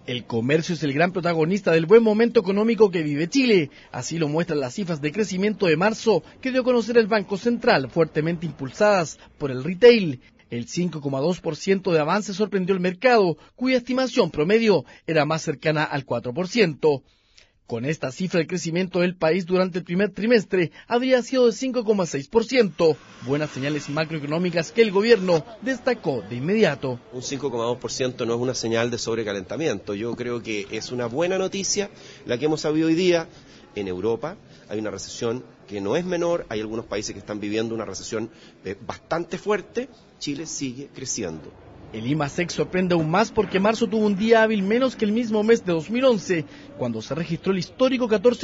El comercio es el gran protagonista del buen momento económico que vive Chile. Así lo muestran las cifras de crecimiento de marzo que dio a conocer el Banco Central, fuertemente impulsadas por el retail. El 5,2% de avance sorprendió el mercado, cuya estimación promedio era más cercana al 4%. Con esta cifra, el crecimiento del país durante el primer trimestre habría sido de 5,6%. Buenas señales macroeconómicas que el gobierno destacó de inmediato. Un 5,2% no es una señal de sobrecalentamiento. Yo creo que es una buena noticia la que hemos sabido hoy día. En Europa hay una recesión que no es menor, hay algunos países que están viviendo una recesión bastante fuerte. Chile sigue creciendo. El IMASEC sorprende aún más porque marzo tuvo un día hábil menos que el mismo mes de 2011, cuando se registró el histórico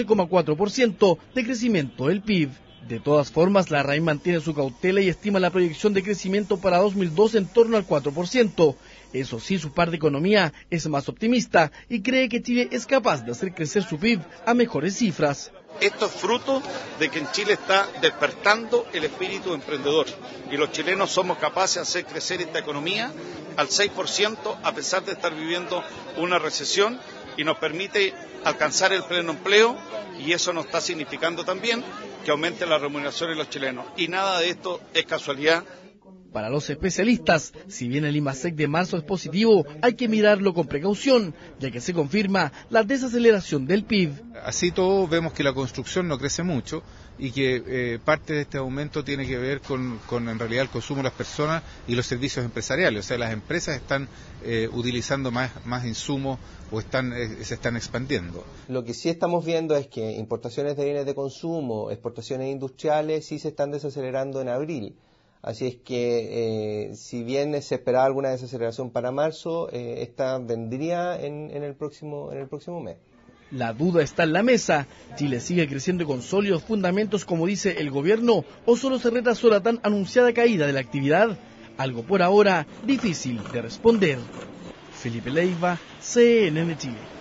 14,4% de crecimiento del PIB. De todas formas, la RAI mantiene su cautela y estima la proyección de crecimiento para 2012 en torno al 4%. Eso sí, su par de economía es más optimista y cree que Chile es capaz de hacer crecer su PIB a mejores cifras. Esto es fruto de que en Chile está despertando el espíritu emprendedor y los chilenos somos capaces de hacer crecer esta economía al 6% a pesar de estar viviendo una recesión y nos permite alcanzar el pleno empleo y eso nos está significando también que aumente la remuneración de los chilenos y nada de esto es casualidad. Para los especialistas, si bien el IMASEC de marzo es positivo, hay que mirarlo con precaución, ya que se confirma la desaceleración del PIB. Así todo vemos que la construcción no crece mucho y que parte de este aumento tiene que ver con en realidad el consumo de las personas y los servicios empresariales. O sea, las empresas están utilizando más insumos o se están expandiendo. Lo que sí estamos viendo es que importaciones de bienes de consumo, exportaciones industriales sí se están desacelerando en abril. Así es que, si bien se esperaba alguna desaceleración para marzo, esta vendría en el próximo mes. La duda está en la mesa. ¿Chile sigue creciendo con sólidos fundamentos, como dice el gobierno, o solo se retrasó la tan anunciada caída de la actividad? Algo por ahora difícil de responder. Felipe Leiva, CNN Chile.